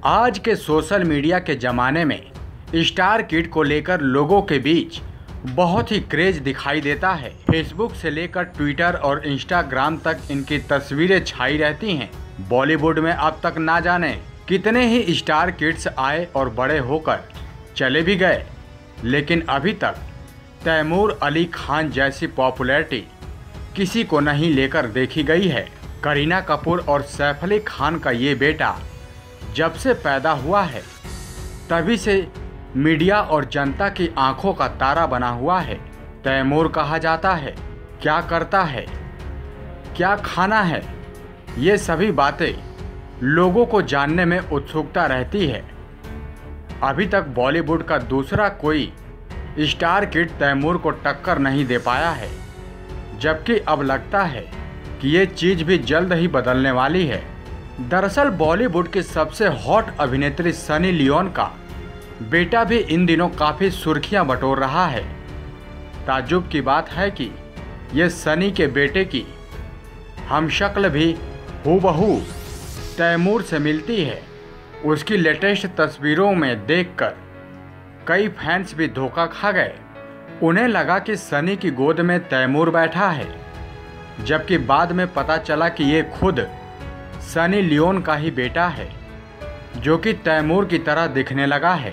आज के social media के ज़माने में स्टार किड को लेकर लोगों के बीच बहुत ही क्रेज दिखाई देता है। फेसबुक से लेकर ट्विटर और इंस्टाग्राम तक इनकी तस्वीरें छाई रहती हैं। बॉलीवुड में अब तक ना जाने कितने ही स्टार किड्स आए और बड़े होकर चले भी गए, लेकिन अभी तक तैमूर अली खान जैसी पॉपुलैरिटी किसी को नहीं लेकर देखी गई है। करीना कपूर और सैफ अली खान का ये बेटा जब से पैदा हुआ है तभी से मीडिया और जनता की आंखों का तारा बना हुआ है। तैमूर कहा जाता है, क्या करता है, क्या खाना है, ये सभी बातें लोगों को जानने में उत्सुकता रहती है। अभी तक बॉलीवुड का दूसरा कोई स्टार किड तैमूर को टक्कर नहीं दे पाया है, जबकि अब लगता है कि ये चीज़ भी जल्द ही बदलने वाली है। दरअसल बॉलीवुड की सबसे हॉट अभिनेत्री सनी लियोन का बेटा भी इन दिनों काफ़ी सुर्खियां बटोर रहा है। ताज्जुब की बात है कि ये सनी के बेटे की हमशक्ल भी हूबहू तैमूर से मिलती है। उसकी लेटेस्ट तस्वीरों में देखकर कई फैंस भी धोखा खा गए। उन्हें लगा कि सनी की गोद में तैमूर बैठा है, जबकि बाद में पता चला कि ये खुद सनी लियोन का ही बेटा है, जो कि तैमूर की तरह दिखने लगा है।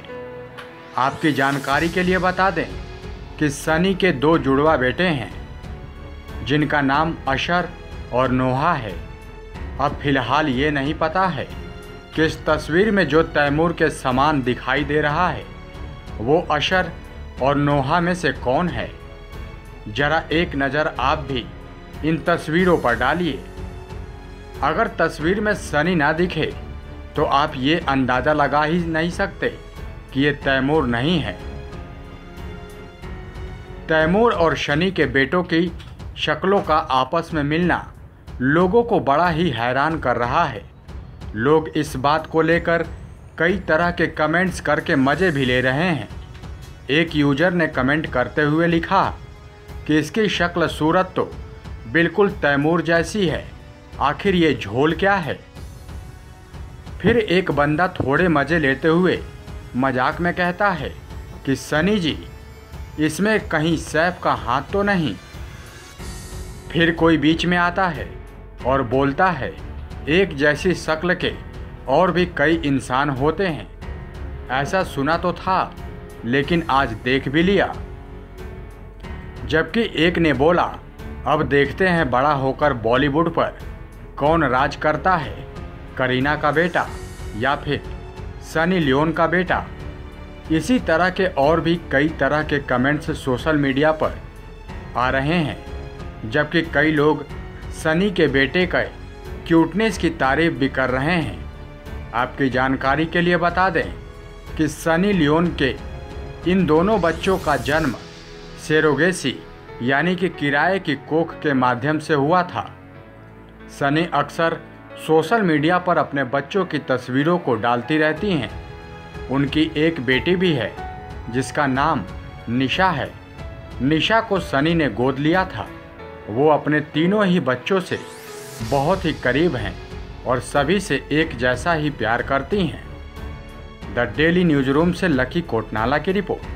आपकी जानकारी के लिए बता दें कि सनी के 2 जुड़वा बेटे हैं, जिनका नाम अशर और नोहा है। अब फिलहाल ये नहीं पता है कि इस तस्वीर में जो तैमूर के समान दिखाई दे रहा है वो अशर और नोहा में से कौन है। जरा एक नज़र आप भी इन तस्वीरों पर डालिए। अगर तस्वीर में सनी ना दिखे तो आप ये अंदाज़ा लगा ही नहीं सकते कि ये तैमूर नहीं है। तैमूर और सनी के बेटों की शक्लों का आपस में मिलना लोगों को बड़ा ही हैरान कर रहा है। लोग इस बात को लेकर कई तरह के कमेंट्स करके मज़े भी ले रहे हैं। एक यूज़र ने कमेंट करते हुए लिखा कि इसकी शक्ल सूरत तो बिल्कुल तैमूर जैसी है, आखिर ये झोल क्या है। फिर एक बंदा थोड़े मज़े लेते हुए मजाक में कहता है कि सनी जी, इसमें कहीं सैफ का हाथ तो नहीं। फिर कोई बीच में आता है और बोलता है, एक जैसी शक्ल के और भी कई इंसान होते हैं, ऐसा सुना तो था लेकिन आज देख भी लिया। जबकि एक ने बोला, अब देखते हैं बड़ा होकर बॉलीवुड पर कौन राज करता है, करीना का बेटा या फिर सनी लियोन का बेटा। इसी तरह के और भी कई तरह के कमेंट्स सोशल मीडिया पर आ रहे हैं, जबकि कई लोग सनी के बेटे के क्यूटनेस की तारीफ भी कर रहे हैं। आपकी जानकारी के लिए बता दें कि सनी लियोन के इन दोनों बच्चों का जन्म सेरोगेसी यानी कि किराए की कोख के माध्यम से हुआ था। सनी अक्सर सोशल मीडिया पर अपने बच्चों की तस्वीरों को डालती रहती हैं। उनकी एक बेटी भी है जिसका नाम निशा है। निशा को सनी ने गोद लिया था। वो अपने तीनों ही बच्चों से बहुत ही करीब हैं और सभी से एक जैसा ही प्यार करती हैं। द डेली न्यूज़ रूम से लकी कोटनाला की रिपोर्ट।